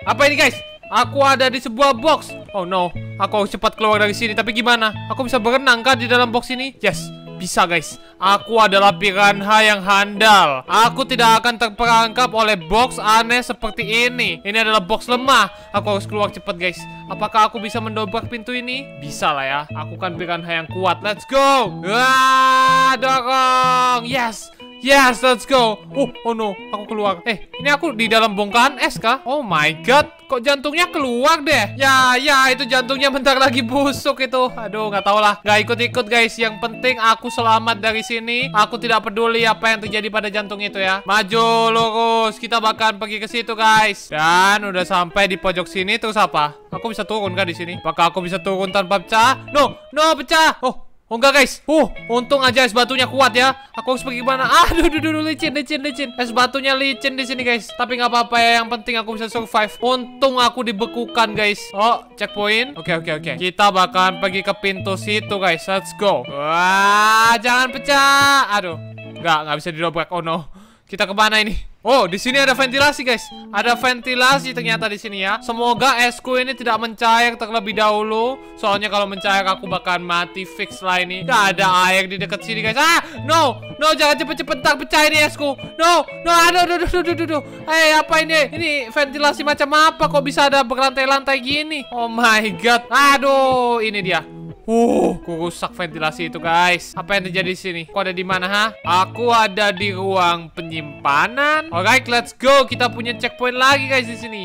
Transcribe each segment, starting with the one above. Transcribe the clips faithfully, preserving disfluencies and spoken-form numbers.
Apa ini guys? Aku ada di sebuah box. Oh no, aku harus cepat keluar dari sini. Tapi gimana? Aku bisa berenang kan di dalam box ini? Yes, bisa guys. Aku adalah piranha yang handal. Aku tidak akan terperangkap oleh box aneh seperti ini. Ini adalah box lemah. Aku harus keluar cepat guys. Apakah aku bisa mendobrak pintu ini? Bisa lah ya. Aku kan piranha yang kuat. Let's go. Wah, dorong. Yes. Yes, let's go. Oh, oh no, aku keluar. Eh, ini aku di dalam bongkahan es kah? Oh my god, kok jantungnya keluar deh? Ya, ya, itu jantungnya bentar lagi busuk itu. Aduh, nggak tahu lah. Nggak ikut-ikut guys. Yang penting aku selamat dari sini. Aku tidak peduli apa yang terjadi pada jantung itu ya. Maju lurus. Kita bakal pergi ke situ guys. Dan udah sampai di pojok sini. Terus apa? Aku bisa turun kah di sini? Apakah aku bisa turun tanpa pecah? No, no pecah. Oh. Oh enggak guys, uh, untung aja es batunya kuat ya. Aku harus pergi mana? Aduh, duh, duh, duh, licin, licin, licin. Es batunya licin di sini guys. Tapi nggak apa-apa ya, yang penting aku bisa survive. Untung aku dibekukan guys. Oh, checkpoint. Oke, oke, oke. Kita bakalan pergi ke pintu situ guys. Let's go. Wah, jangan pecah. Aduh, nggak, nggak bisa didobrak. Oh no. Kita kemana ini? Oh, di sini ada ventilasi guys. Ada ventilasi ternyata di sini ya. Semoga esku ini tidak mencair terlebih dahulu. Soalnya kalau mencair aku bakal mati fix lah ini. Gak ada air di dekat sini guys. Ah, no, no, jangan cepet-cepet tak pecah ini esku. No, no, aduh, aduh, aduh, aduh, aduh. Eh, apa ini? Ini ventilasi macam apa? Kok bisa ada berlantai-lantai gini? Oh my god. Aduh, ini dia. Uh, ku rusak ventilasi itu guys. Apa yang terjadi di sini? Kok ada di mana ha? Aku ada di ruang penyimpanan. Alright, let's go. Kita punya checkpoint lagi guys di sini.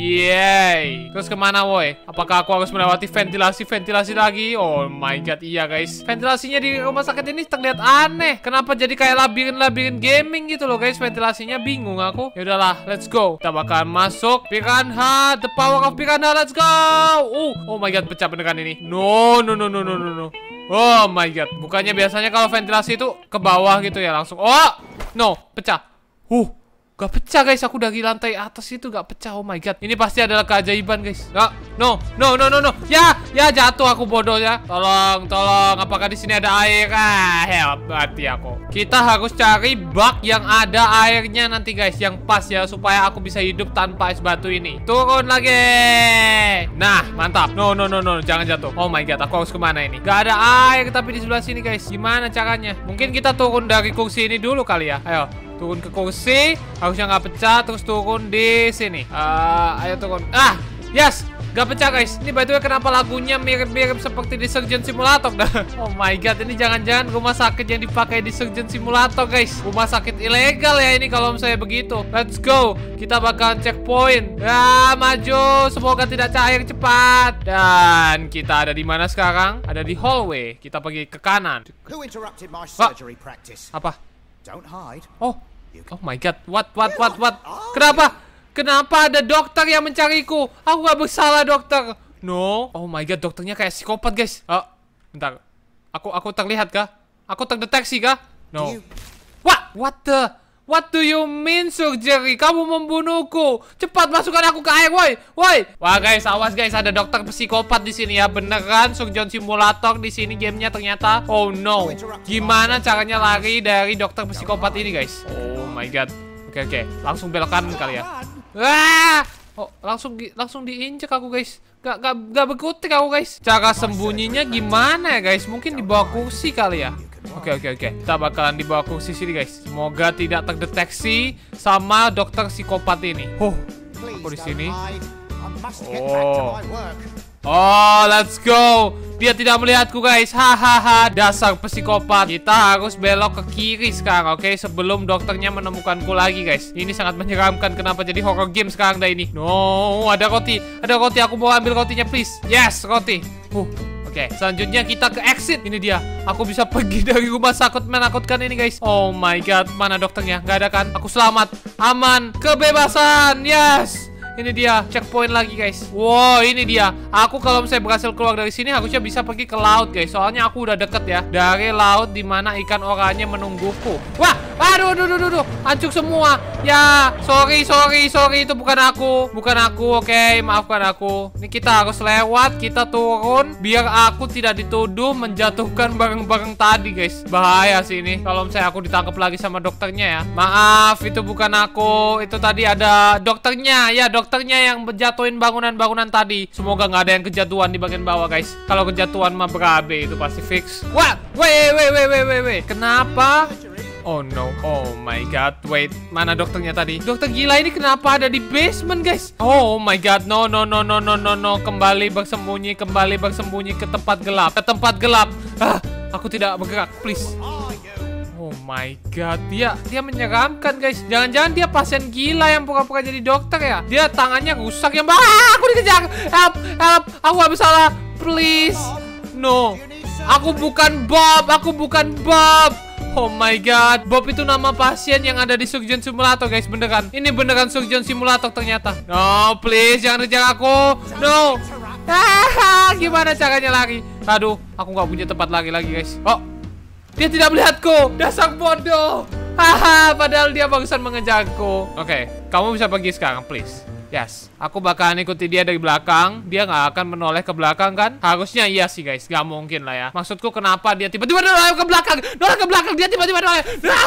Yeay. Terus kemana woi? Apakah aku harus melewati ventilasi-ventilasi lagi? Oh my god, iya guys. Ventilasinya di rumah sakit ini terlihat aneh. Kenapa jadi kayak labirin-labirin gaming gitu loh guys? Ventilasinya bingung aku. Ya udahlah, let's go. Kita bakal masuk. Piranha, the power of piranha, let's go. Uh, oh my god, pecah beneran ini. No, no, no. No, no, no, no. Oh my god. Bukannya biasanya kalau ventilasi itu ke bawah gitu ya langsung. Oh, no, pecah. Uh, gak pecah guys. Aku dari lantai atas itu gak pecah. Oh my god. Ini pasti adalah keajaiban guys. Gak, no, no, no, no, no. Ya, ya jatuh aku bodoh ya. Tolong, tolong. Apakah di sini ada air? Ah, help, mati aku. Kita harus cari bak yang ada airnya nanti guys, yang pas ya supaya aku bisa hidup tanpa es batu ini. Turun lagi. Nah, mantap. No, no, no, no, jangan jatuh. Oh my god, aku harus kemana ini? Gak ada air tapi di sebelah sini guys. Gimana caranya? Mungkin kita turun dari kursi ini dulu kali ya. Ayo. Turun ke kursi, harusnya nggak pecah. Terus turun di sini. Uh, ayo turun. Ah, yes, nggak pecah guys. Ini by the way kenapa lagunya mirip-mirip seperti di Surgeon Simulator dah? Oh my god, ini jangan-jangan rumah sakit yang dipakai di Surgeon Simulator guys. Rumah sakit ilegal ya ini kalau misalnya begitu. Let's go. Kita bakal checkpoint. Ya, maju. Semoga tidak cair cepat. Dan kita ada di mana sekarang? Ada di hallway. Kita pergi ke kanan. Who interrupted my surgery practice? Apa? Don't hide. Oh, oh my god, what, what, what, what? Kenapa? Kenapa ada dokter yang mencariku? Aku gak bersalah dokter. No. Oh my god, dokternya kayak psikopat guys. Oh, bentar. Aku, aku terlihat kah? Aku terdeteksi kah? No. What? What the? What do you mean surgery? Kamu membunuhku. Cepat masukkan aku ke air, woi. Woi. Wah guys, awas guys, ada dokter psikopat di sini ya. Beneran Surgeon Simulator di sini gamenya ternyata. Oh no. Gimana caranya lari dari dokter psikopat ini guys? Oh my god. Oke oke, langsung belok kanan kali ya. Wah. Oh, langsung langsung diinjek aku guys. Gak, gak, gak berkutik aku guys. Cara sembunyinya gimana ya guys? Mungkin di bawah kursi kali ya. Oke oke oke. Kita bakalan di bawah kursi sini guys. Semoga tidak terdeteksi sama dokter psikopat ini. Huh. Aku di sini. Oh. Oh, let's go. Dia tidak melihatku guys. Hahaha, dasar psikopat. Kita harus belok ke kiri sekarang, oke? Sebelum dokternya menemukanku lagi guys. Ini sangat menyeramkan. Kenapa jadi horror game sekarang dah ini? No, ada roti. Ada roti, aku mau ambil rotinya please. Yes, roti. Uh. Oke, selanjutnya kita ke exit. Ini dia. Aku bisa pergi dari rumah sakit menakutkan ini guys. Oh my god, mana dokternya? Gak ada kan? Aku selamat, aman, kebebasan. Yes. Ini dia, checkpoint lagi guys. Wow, ini dia. Aku kalau misalnya berhasil keluar dari sini harusnya bisa pergi ke laut guys. Soalnya aku udah deket ya dari laut dimana ikan oranye menungguku. Wah, aduh, aduh, aduh, aduh, hancur semua. Ya, sorry, sorry, sorry, itu bukan aku, bukan aku. Oke, okay, maafkan aku. Ini kita harus lewat, kita turun biar aku tidak dituduh menjatuhkan barang-barang tadi guys. Bahaya sih ini kalau misalnya aku ditangkap lagi sama dokternya ya. Maaf, itu bukan aku. Itu tadi ada dokternya. Ya, dokter dokternya yang jatuhin bangunan-bangunan tadi. Semoga nggak ada yang kejatuhan di bagian bawah, guys. Kalau kejatuhan mah berabe itu pasti fix. Wah, wait, wait, wait, wait, wait, wait. Kenapa? Oh no, oh my god, wait, mana dokternya tadi? Dokter gila ini kenapa ada di basement, guys? Oh my god, no, no, no, no, no, no, no. Kembali bersembunyi, kembali bersembunyi ke tempat gelap, ke tempat gelap. Ah, aku tidak bergerak, please. Oh my god, dia dia menyeramkan, guys. Jangan-jangan dia pasien gila yang pura-pura jadi dokter ya? Dia tangannya rusak yang ah, aku dikejar. Help, help, aku gak bersalah, please. No, aku bukan Bob, aku bukan Bob. Oh my god, Bob itu nama pasien yang ada di Surgeon Simulator, guys. Beneran, ini beneran Surgeon Simulator ternyata. No, please, jangan kejar aku. No. Ah, gimana caranya lari? Aduh, aku nggak punya tempat lagi lagi, guys. Oh, dia tidak melihatku. Dasar bodoh. Haha, padahal dia barusan mengejarku. Oke, okay, kamu bisa pergi sekarang, please. Yes, aku bakalan ikuti dia dari belakang. Dia nggak akan menoleh ke belakang kan? Harusnya iya sih, guys. Gak mungkin lah ya. Maksudku kenapa dia tiba-tiba noleh ke belakang? Noleh ke belakang, dia tiba-tiba noleh.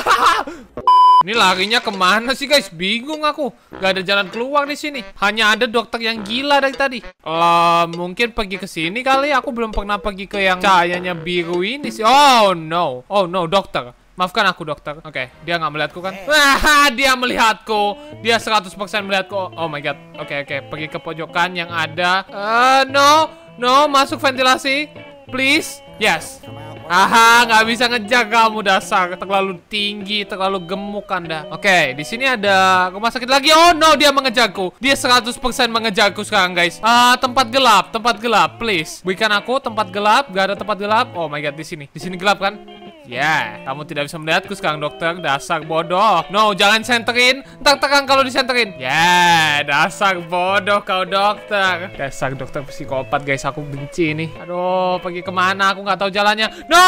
Ini larinya kemana sih, guys? Bingung aku. Gak ada jalan keluar di sini. Hanya ada dokter yang gila dari tadi. Uh, mungkin pergi ke sini kali. Aku belum pernah pergi ke yang cahayanya biru ini sih. Oh no, oh no, dokter. Maafkan aku, dokter. Oke, okay, dia nggak melihatku kan? Wah, dia melihatku. Dia seratus persen melihatku. Oh my god. Oke, okay, oke. Okay. Pergi ke pojokan yang ada. Uh, no. No, masuk ventilasi. Please. Yes. Aha, nggak bisa ngejar kamu, dasar. Terlalu tinggi, terlalu gemuk Anda. Oke, okay, di sini ada rumah sakit lagi. Oh no, dia mengejarku. Dia seratus persen mengejarku sekarang, guys. Ah, uh, tempat gelap, tempat gelap, please. Berikan aku tempat gelap. Gak ada tempat gelap. Oh my god, di sini. Di sini gelap kan? Ya, yeah, kamu tidak bisa melihatku sekarang, dokter. Dasar bodoh. No, jangan senterin. Ntar terang kalau disenterin. Ya, yeah, dasar bodoh kau, dokter. Dasar dokter psikopat, guys. Aku benci ini. Aduh, pergi kemana? Aku nggak tahu jalannya. No,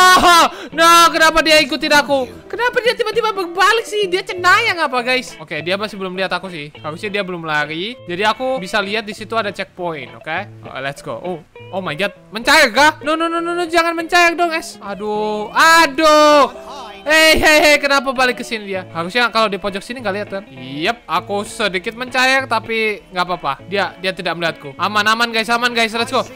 no, kenapa dia ikutin aku? Kenapa dia tiba-tiba berbalik sih? Dia cenayang apa, guys? Oke, okay, dia masih belum lihat aku sih. Harusnya dia belum lari. Jadi aku bisa lihat di situ ada checkpoint, oke? Okay? Oh, let's go. Oh, oh my god, mencair kah? No, no, no, no, no, jangan mencair dong, es. Aduh, aduh. Hei, hei, hei, kenapa balik ke sini dia? Harusnya kalau di pojok sini nggak lihat kan? Yep, aku sedikit mencair tapi nggak apa-apa. Dia dia tidak melihatku. Aman, aman guys, aman guys, let's go.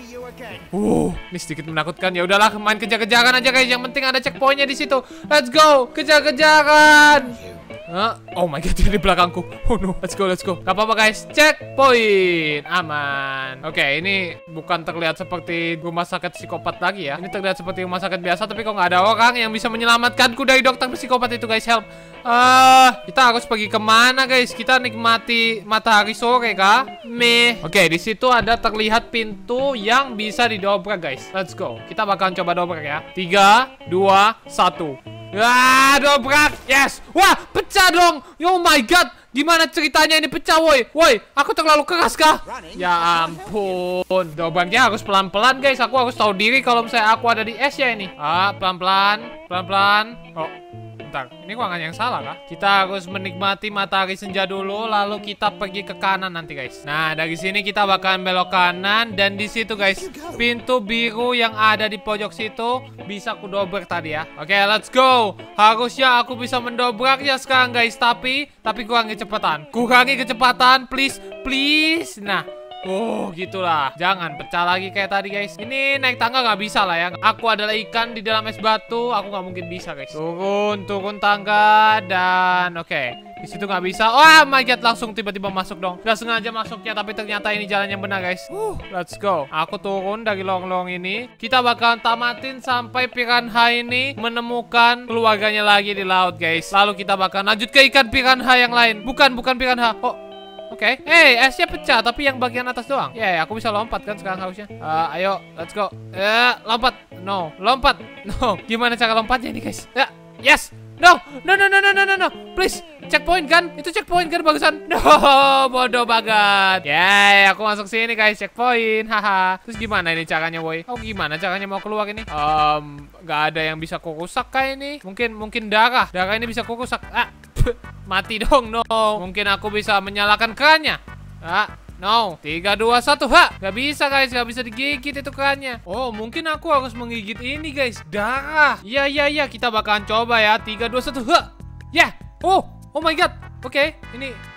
Uh, ini sedikit menakutkan. Ya udahlah, main kejar-kejaran aja guys. Yang penting ada checkpointnya di situ. Let's go, kejar-kejaran. Huh? Oh my god, dia di belakangku. Oh no, let's go, let's go. Gak apa-apa guys, checkpoint. Aman. Oke, okay, ini bukan terlihat seperti rumah sakit psikopat lagi ya. Ini terlihat seperti rumah sakit biasa. Tapi kok nggak ada orang yang bisa menyelamatkanku dari dokter psikopat itu guys. Help. Uh, kita harus pergi kemana guys? Kita nikmati matahari sore kah? Meh. Oke, okay, di situ ada terlihat pintu yang bisa didobrak guys. Let's go. Kita bakalan coba dobrak ya. Tiga, dua, satu. Wah, dobrak. Yes. Wah, pecah dong. Oh my god. Gimana ceritanya ini pecah, woi? Woi, aku terlalu keras kah? Ya ampun. Dobraknya harus pelan-pelan, guys. Aku harus tahu diri kalau misalnya aku ada di es ya ini. Ah, pelan-pelan. Pelan-pelan. Oh, bentar. Ini ruangan yang salah kah? Kita harus menikmati matahari senja dulu, lalu kita pergi ke kanan nanti, guys. Nah, dari sini kita bakalan belok kanan dan di situ, guys, pintu biru yang ada di pojok situ bisa aku dobrak tadi ya. Oke, okay, let's go. Harusnya aku bisa mendobraknya sekarang, guys, tapi tapi kurangi kecepatan. Kurangi kecepatan, please, please. Nah. Oh, gitulah. Jangan pecah lagi kayak tadi, guys. Ini naik tangga nggak bisa lah ya. Aku adalah ikan di dalam es batu. Aku nggak mungkin bisa, guys. Turun, turun tangga dan oke. Okay. Di situ nggak bisa. Oh my god, langsung tiba-tiba masuk dong. Gak sengaja masuknya, tapi ternyata ini jalan yang benar, guys. Uh, let's go. Aku turun dari lorong-lorong ini. Kita bakalan tamatin sampai piranha ini menemukan keluarganya lagi di laut, guys. Lalu kita bakalan lanjut ke ikan piranha yang lain. Bukan, bukan piranha. Oh. Oke, okay. Hey, esnya pecah, tapi yang bagian atas doang. Ya, yeah, aku bisa lompat kan sekarang harusnya. Uh, ayo, let's go. Eh, uh, lompat. No, lompat. No, gimana cara lompatnya ini, guys? Ya, yeah. Yes. No, no, no, no, no, no, no, no. Please, checkpoint kan? Itu checkpoint kan bagusan? No, bodoh banget. Ya, yeah, aku masuk sini, guys. Checkpoint. Haha. Terus gimana ini caranya, boy? Oh, gimana caranya mau keluar ini? Um, gak ada yang bisa kurusak kayak ini. Mungkin, mungkin darah. Darah ini bisa kurusak. Ah. Mati dong, no. Mungkin aku bisa menyalakan kerannya. Ah, no. Tiga, dua, satu. Ha, gak bisa, guys. Gak bisa digigit itu kerannya. Oh, mungkin aku harus menggigit ini, guys. Darah. Iya, iya, iya. Kita bakalan coba ya. Tiga, dua, satu. Ha. Ya. Yeah. Oh, oh my god. Oke, okay. Ini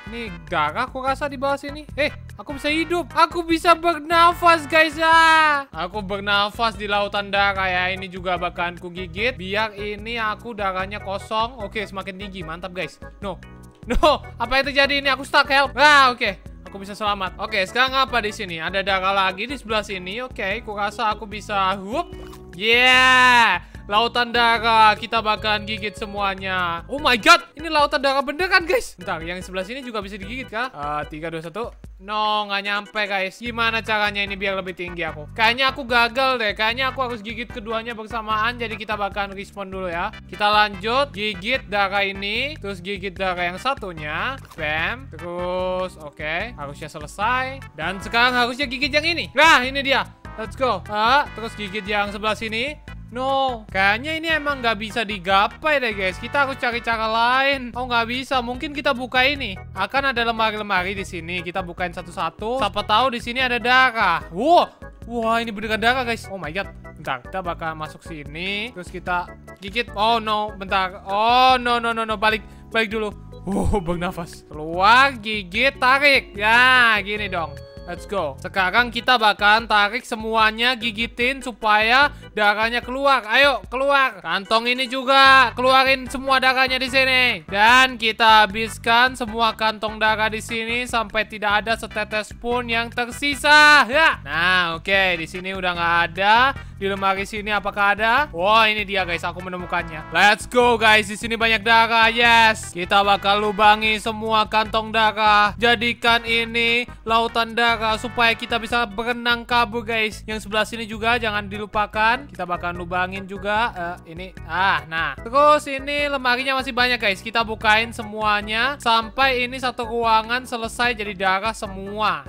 Ini darah aku rasa di bawah sini. Eh, aku bisa hidup. Aku bisa bernafas guys ya. Aku bernafas di lautan darah ya. Ini juga bakalan ku gigit. Biar ini aku darahnya kosong. Oke, semakin tinggi. Mantap guys. No. No. Apa yang terjadi ini? Aku stuck help. Ah, oke. Aku bisa selamat. Oke, sekarang apa di sini? Ada darah lagi di sebelah sini. Oke, aku rasa aku bisa. Whoop. Yeah. Lautan darah, kita bakalan gigit semuanya. Oh my god, ini lautan darah beneran guys. Bentar, yang sebelah sini juga bisa digigit kah? Uh, tiga, dua, satu. No, nggak nyampe guys. Gimana caranya ini biar lebih tinggi aku? Kayaknya aku gagal deh. Kayaknya aku harus gigit keduanya bersamaan. Jadi kita bakalan respawn dulu ya. Kita lanjut, gigit darah ini. Terus gigit darah yang satunya. Bam. Terus, oke. Okay. Harusnya selesai. Dan sekarang harusnya gigit yang ini. Nah, ini dia. Let's go. Ah, terus gigit yang sebelah sini. No, kayaknya ini emang nggak bisa digapai deh guys. Kita harus cari cara lain. Oh nggak bisa, mungkin kita buka ini. Akan ada lemari-lemari di sini. Kita bukain satu-satu. Siapa tahu di sini ada darah. Wow, wah ini beneran darah guys. Oh my god. Bentar, kita bakal masuk sini. Terus kita gigit. Oh no, bentar. Oh no no no no, balik balik dulu. Oh bernafas. Keluar, gigit, tarik. Ya, gini dong. Let's go. Sekarang kita bakalan tarik semuanya, gigitin supaya darahnya keluar. Ayo, keluar. Kantong ini juga keluarin semua darahnya di sini. Dan kita habiskan semua kantong darah di sini sampai tidak ada setetes pun yang tersisa. Ya. Nah, oke, okay. Di sini udah nggak ada. Di lemari sini apakah ada? Wah, ini dia guys, aku menemukannya. Let's go guys, di sini banyak darah. Yes. Kita bakal lubangi semua kantong darah. Jadikan ini lautan darah supaya kita bisa berenang kabur guys. Yang sebelah sini juga jangan dilupakan. Kita bakal lubangin juga uh, ini. Ah, nah. Terus ini lemarinya masih banyak guys. Kita bukain semuanya sampai ini satu ruangan selesai jadi darah semua.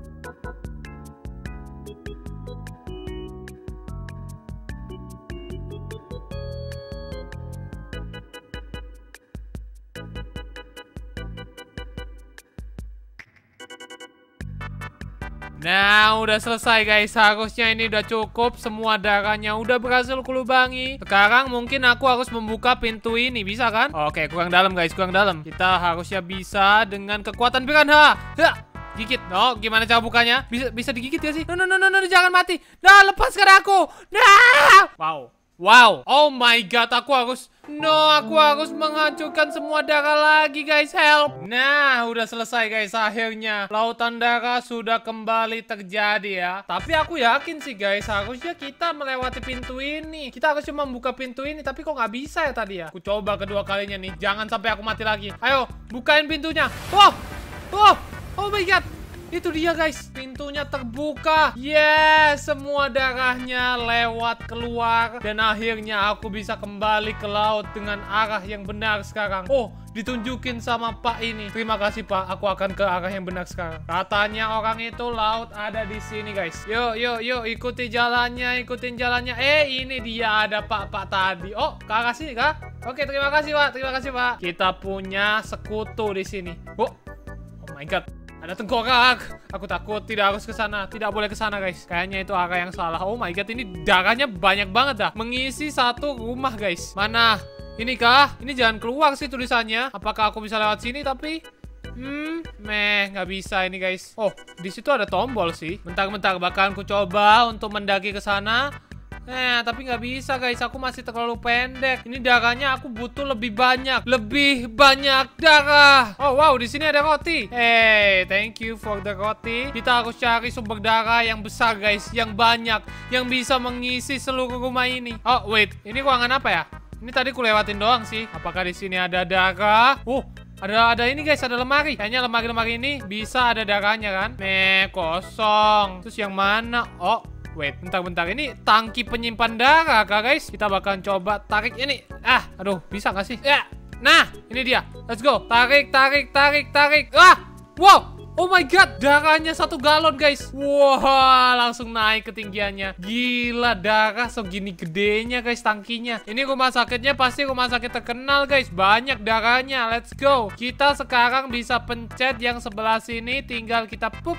Nah, udah selesai guys. Harusnya ini udah cukup. Semua darahnya udah berhasil kulubangi. Sekarang mungkin aku harus membuka pintu ini. Bisa kan? Oke, kurang dalam guys, kurang dalam. Kita harusnya bisa dengan kekuatan piranha. Ya, gigit. No, gimana cara bukanya? Bisa bisa digigit gak sih? No, no, no, no, no, jangan mati. Nah, lepaskan aku. Nah. Wow. Wow. Oh my god, aku harus... No, aku harus menghancurkan semua darah lagi guys, help. Nah, udah selesai guys, akhirnya lautan darah sudah kembali terjadi ya. Tapi aku yakin sih guys, harusnya kita melewati pintu ini. Kita harus cuma membuka pintu ini, tapi kok nggak bisa ya tadi ya. Aku coba kedua kalinya nih, jangan sampai aku mati lagi. Ayo, bukain pintunya. Wow, wow, oh my god. Itu dia guys, pintunya terbuka. Yes, semua darahnya lewat keluar. Dan akhirnya aku bisa kembali ke laut dengan arah yang benar sekarang. Oh, ditunjukin sama Pak ini. Terima kasih Pak, aku akan ke arah yang benar sekarang. Katanya orang itu laut ada di sini guys. Yuk, yuk, yuk, ikuti jalannya, ikutin jalannya. Eh, ini dia ada Pak-Pak tadi. Oh, ke arah sini kah? Oke, terima kasih Pak, terima kasih Pak. Kita punya sekutu di sini. Oh, oh my god. Ada tengkorak. Aku takut, tidak harus ke sana. Tidak boleh ke sana, guys. Kayaknya itu arah yang salah. Oh my god, ini darahnya banyak banget dah. Mengisi satu rumah, guys. Mana? Ini kah? Ini jangan keluar sih tulisannya. Apakah aku bisa lewat sini tapi Hmm, meh, nggak bisa ini, guys. Oh, di situ ada tombol sih. Bentar-bentar, bakalan ku coba untuk mendaki ke sana. Eh, tapi nggak bisa guys, aku masih terlalu pendek. Ini darahnya aku butuh lebih banyak, lebih banyak darah. Oh wow, di sini ada roti. Hey, thank you for the roti. Kita harus cari sumber darah yang besar guys, yang banyak, yang bisa mengisi seluruh rumah ini. Oh wait, ini ruangan apa ya? Ini tadi ku lewatin doang sih. Apakah di sini ada darah? Uh, ada ada ini guys, ada lemari. Kayaknya lemari-lemari ini bisa ada darahnya kan? Meh, kosong. Terus yang mana? Oh. Wait, bentar-bentar. Ini tangki penyimpan darah kah guys? Kita bakalan coba tarik ini. Ah, aduh, bisa gak sih? Ya, nah, ini dia. Let's go. Tarik, tarik, tarik, tarik. Ah, wow. Oh my god, darahnya satu galon guys. Wah, langsung naik ketinggiannya. Gila, darah segini gedenya guys tangkinya. Ini rumah sakitnya pasti rumah sakit terkenal guys. Banyak darahnya. Let's go. Kita sekarang bisa pencet yang sebelah sini. Tinggal kita pup.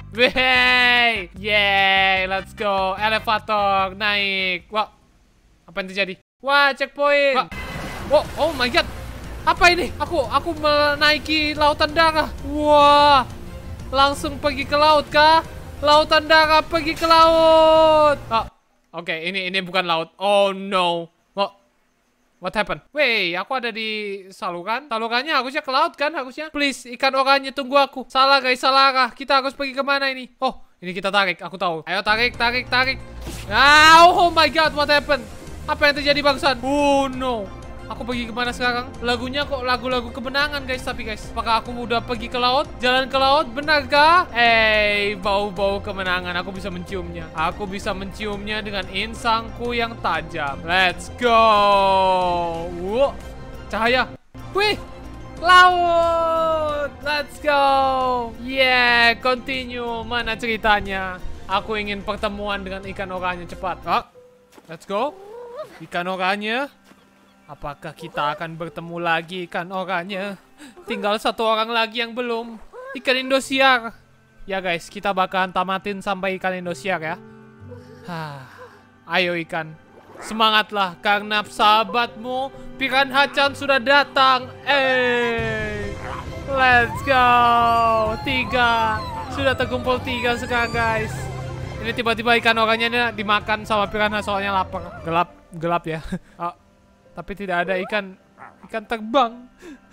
Wey, yay, let's go. Elevator naik. Wah, apa yang terjadi? Wah, checkpoint. Wah. Oh, oh my god. Apa ini? Aku aku menaiki lautan darah. Wah. Langsung pergi ke laut kah? Lautan darah pergi ke laut. Ah, oke, okay, ini ini bukan laut. Oh no. What? What happened? Wey, aku ada di saluran. Salurannya harusnya ke laut kan? Harusnya. Please, ikan oranye tunggu aku. Salah guys, salah arah. Kita harus pergi kemana ini? Oh, ini kita tarik. Aku tahu. Ayo tarik, tarik, tarik. Ah, oh my god, what happened? Apa yang terjadi barusan? Oh no. Aku pergi kemana sekarang? Lagunya kok lagu-lagu kemenangan guys. Tapi guys, apakah aku udah pergi ke laut? Jalan ke laut, benarkah? Eh, bau-bau kemenangan. Aku bisa menciumnya. Aku bisa menciumnya dengan insangku yang tajam. Let's go. Wow. Cahaya. Wih, laut. Let's go. Yeah, continue. Mana ceritanya? Aku ingin pertemuan dengan ikan oranye cepat. Ah, let's go. Ikan oranye. Apakah kita akan bertemu lagi ikan oranye? Tinggal satu orang lagi yang belum. Ikan Indosiar. Ya guys, kita bakalan tamatin sampai ikan Indosiar ya. Hah. Ayo ikan, semangatlah karena sahabatmu Piranha-chan sudah datang. Eh, let's go. Tiga. Sudah terkumpul tiga sekarang guys. Ini tiba-tiba ikan oranye dimakan sama piranha soalnya lapar. Gelap, gelap ya. Oh. Tapi tidak ada ikan ikan terbang.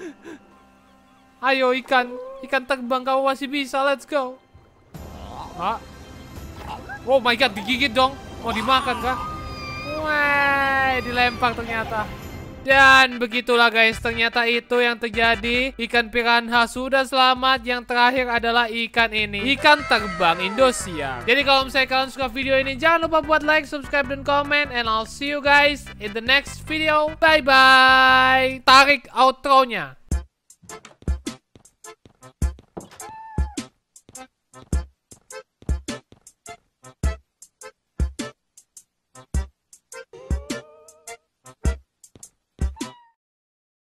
Ayo ikan, ikan terbang kamu masih bisa. Let's go. Ah. Oh my god, digigit dong. Mau dimakan kah? Wah, dilempar ternyata. Dan begitulah guys, ternyata itu yang terjadi. Ikan piranha sudah selamat. Yang terakhir adalah ikan ini, ikan terbang Indosiar. Jadi kalau misalnya kalian suka video ini, jangan lupa buat like, subscribe, dan komen. And I'll see you guys in the next video. Bye bye. Tarik outro-nya.